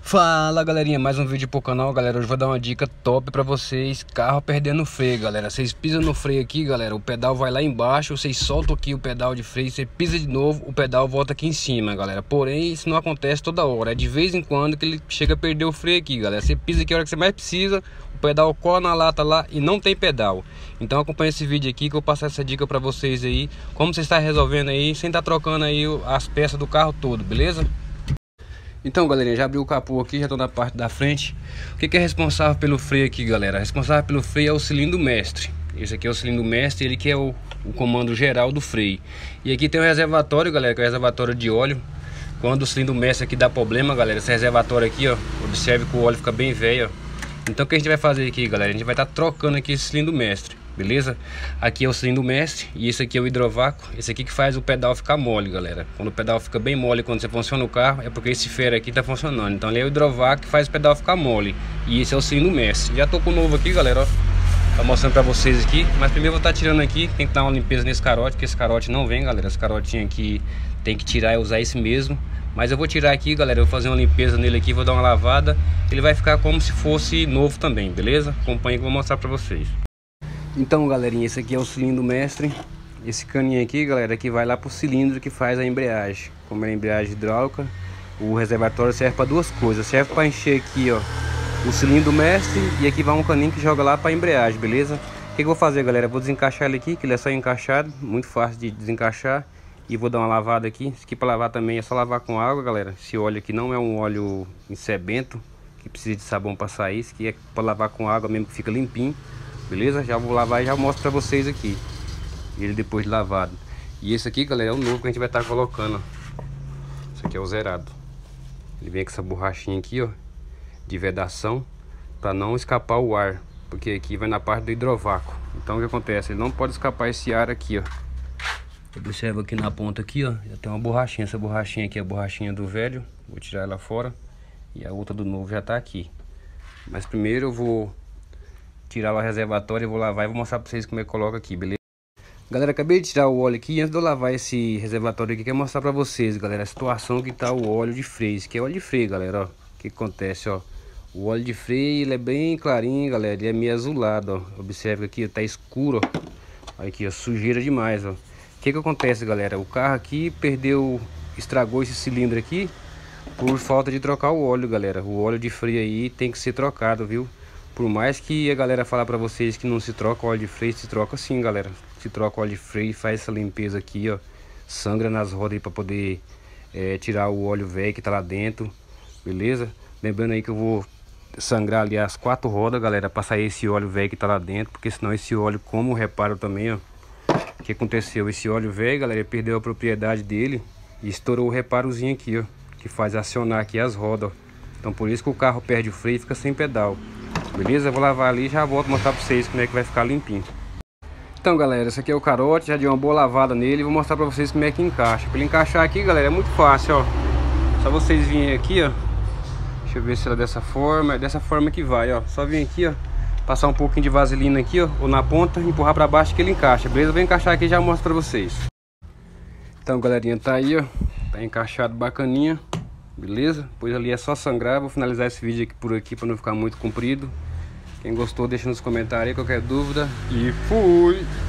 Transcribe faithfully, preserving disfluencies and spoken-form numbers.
Fala galerinha, mais um vídeo pro canal, galera. Hoje eu vou dar uma dica top pra vocês. Carro perdendo freio, galera. Vocês pisam no freio aqui, galera, o pedal vai lá embaixo. Vocês soltam aqui o pedal de freio, você pisa de novo, o pedal volta aqui em cima, galera. Porém, isso não acontece toda hora, é de vez em quando que ele chega a perder o freio aqui, galera. Você pisa aqui a hora que você mais precisa, o pedal cola na lata lá e não tem pedal. Então acompanha esse vídeo aqui que eu vou passar essa dica pra vocês aí, como você está resolvendo aí, sem estar trocando aí as peças do carro todo, beleza? Então galerinha, já abriu o capô aqui, já estou na parte da frente. O que, que é responsável pelo freio aqui, galera? Responsável pelo freio é o cilindro mestre. Esse aqui é o cilindro mestre, ele que é o, o comando geral do freio. E aqui tem o reservatório, galera, que é o reservatório de óleo. Quando o cilindro mestre aqui dá problema, galera, esse reservatório aqui, ó, observe que o óleo fica bem velho, ó. Então o que a gente vai fazer aqui, galera? A gente vai estar tá trocando aqui esse cilindro mestre, beleza? Aqui é o cilindro mestre e esse aqui é o hidrovácuo. Esse aqui que faz o pedal ficar mole, galera. Quando o pedal fica bem mole, quando você funciona o carro, é porque esse ferro aqui tá funcionando. Então ali é o hidrovácuo que faz o pedal ficar mole. E esse é o cilindro mestre. Já tô com o novo aqui, galera, ó. Tá mostrando pra vocês aqui. Mas primeiro eu vou estar tá tirando aqui. Tem que dar uma limpeza nesse carote, porque esse carote não vem, galera. Esse carotinho aqui tem que tirar e usar esse mesmo. Mas eu vou tirar aqui, galera, eu vou fazer uma limpeza nele aqui, vou dar uma lavada. Ele vai ficar como se fosse novo também, beleza? Acompanhe que eu vou mostrar pra vocês. Então, galerinha, esse aqui é o cilindro mestre. Esse caninho aqui, galera, aqui vai lá pro cilindro que faz a embreagem. Como é a embreagem hidráulica, o reservatório serve para duas coisas. Serve para encher aqui, ó, o cilindro mestre, e aqui vai um caninho que joga lá para embreagem, beleza? O que eu vou fazer, galera? Eu vou desencaixar ele aqui, que ele é só encaixado, muito fácil de desencaixar. E vou dar uma lavada aqui. Isso aqui para lavar também é só lavar com água, galera. Esse óleo aqui não é um óleo insebento, que precisa de sabão para sair. Isso aqui é para lavar com água mesmo, que fica limpinho, beleza? Já vou lavar e já mostro para vocês aqui ele depois de lavado. E esse aqui, galera, é o novo que a gente vai estar tá colocando, ó. Esse aqui é o zerado. Ele vem com essa borrachinha aqui, ó, de vedação, para não escapar o ar, porque aqui vai na parte do hidrovácuo. Então o que acontece? Ele não pode escapar esse ar aqui, ó. Observa aqui na ponta aqui, ó, já tem uma borrachinha. Essa borrachinha aqui é a borrachinha do velho, vou tirar ela fora. E a outra do novo já tá aqui. Mas primeiro eu vou tirar o reservatório, eu vou lavar e vou mostrar pra vocês como é que coloca aqui, beleza? Galera, acabei de tirar o óleo aqui. Antes de eu lavar esse reservatório aqui, quero mostrar pra vocês, galera, a situação que tá o óleo de freio. Esse aqui é óleo de freio, galera, ó. O que, que acontece, ó? O óleo de freio, ele é bem clarinho, galera, ele é meio azulado, ó. Observa aqui, ó, tá escuro, ó. Olha aqui, ó, sujeira demais, ó. O que que acontece, galera? O carro aqui perdeu, estragou esse cilindro aqui por falta de trocar o óleo, galera. O óleo de freio aí tem que ser trocado, viu? Por mais que a galera falar pra vocês que não se troca o óleo de freio, se troca sim, galera. Se troca o óleo de freio, faz essa limpeza aqui, ó. Sangra nas rodas aí pra poder é, tirar o óleo velho que tá lá dentro, beleza? Lembrando aí que eu vou sangrar ali as quatro rodas, galera, pra sair esse óleo velho que tá lá dentro, porque senão esse óleo, como reparo também, ó. O que aconteceu? Esse óleo velho, galera, perdeu a propriedade dele e estourou o reparozinho aqui, ó, que faz acionar aqui as rodas, ó. Então por isso que o carro perde o freio e fica sem pedal, beleza? Eu vou lavar ali e já volto mostrar pra vocês como é que vai ficar limpinho. Então, galera, esse aqui é o carote, já dei uma boa lavada nele e vou mostrar pra vocês como é que encaixa. Pra ele encaixar aqui, galera, é muito fácil, ó. Só vocês virem aqui, ó. Deixa eu ver se ela é dessa forma. É dessa forma que vai, ó. Só vir aqui, ó, passar um pouquinho de vaselina aqui, ó, ou na ponta, empurrar pra baixo que ele encaixa, beleza? Vou encaixar aqui e já mostro pra vocês. Então, galerinha, tá aí, ó, tá encaixado bacaninha, beleza? Pois ali é só sangrar. Vou finalizar esse vídeo aqui por aqui pra não ficar muito comprido. Quem gostou, deixa nos comentários aí qualquer dúvida. E fui!